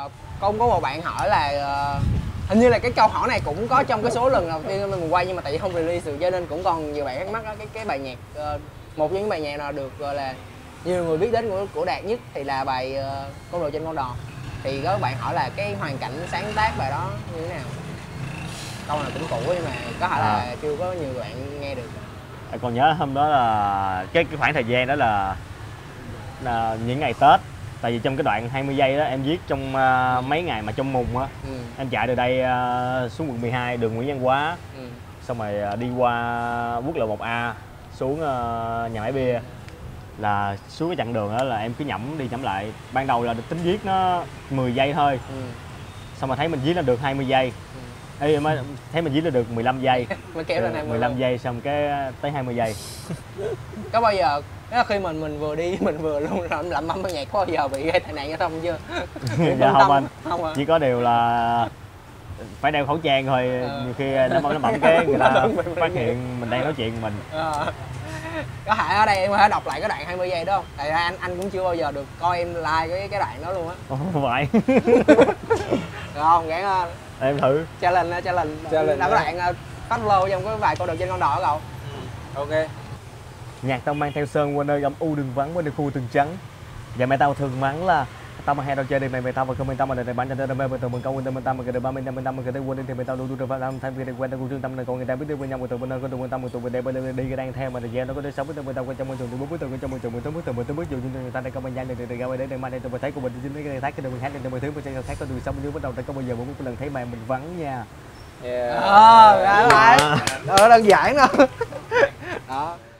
Con có một bạn hỏi là hình như là cái câu hỏi này cũng có trong cái số lần đầu tiên mình quay, nhưng mà tại vì không release được cho nên cũng còn nhiều bạn thắc mắc đó. Cái bài nhạc một trong những bài nhạc nào được gọi là nhiều người biết đến của Đạt nhất thì là bài Con Đồ Trên Con Đò. Thì có bạn hỏi là cái hoàn cảnh sáng tác bài đó như thế nào. Câu này cũng cũ nhưng mà có thể là chưa có nhiều bạn nghe được. Còn nhớ hôm đó là cái khoảng thời gian đó là những ngày Tết. Tại vì trong cái đoạn 20 giây đó em viết trong mấy ngày mà trong mùng á. Em chạy từ đây xuống quận 12 đường Nguyễn Văn Quá. Xong rồi đi qua quốc lộ 1A xuống nhà máy bia. Là xuống cái chặng đường đó là em cứ nhẩm đi nhẩm lại. Ban đầu là tính viết nó 10 giây thôi. Xong mà thấy mình viết nó được 20 giây. Ê, thấy mình viết nó được 15 giây. Mới kéo lên 15 giây xong cái tới 20 giây. Có bao giờ khi mình vừa đi mình vừa luôn lẩm bẩm nhạc, có bao giờ bị gây tai nạn giao thông chưa? Dạ không anh. Không à? Chỉ có điều là phải đeo khẩu trang thôi. Nhiều khi nó bấm cái người ta phát hiện mình đang nói chuyện mình. Có thể ở đây em có thể đọc lại cái đoạn 20 giây đó không? Tại ra anh cũng chưa bao giờ được coi em like cái đoạn đó luôn á. Không phải. Được không? Gán lên. Em thử. Challenge. Đâu có đoạn phát lô trong cái vài Con Đồ Trên Con Đò cậu. Ok. Nhạc tao mang theo sơn qua nơi âm u đường vắng, qua nơi khu tường trắng. Và mẹ tao thường mắng là tao mà hay đâu chơi đi mày tao mà không bên tao mà để bán cho tao mày từ mình công bên tao mà cái ba mươi năm mà cái quên thì mày tao đủ phải làm thay vì quen tao cũng trương tâm này còn người ta biết được bên nhau một từ bên nơi có tụi tâm một tụi bên đây bên đi cái đang theo mà thời gian nó có đến 6 bên tao trong môi trường từ 4 từ trong môi trường 18 bước dù người ta đây có bên gian để ra để mai đây tôi thấy của mình chính cái thấy cái đường khác nên mọi thứ mình sẽ khác có từ sau bắt đầu có bao giờ một lần thấy mày mình vắng nha. Đơn giản đâu. Đó.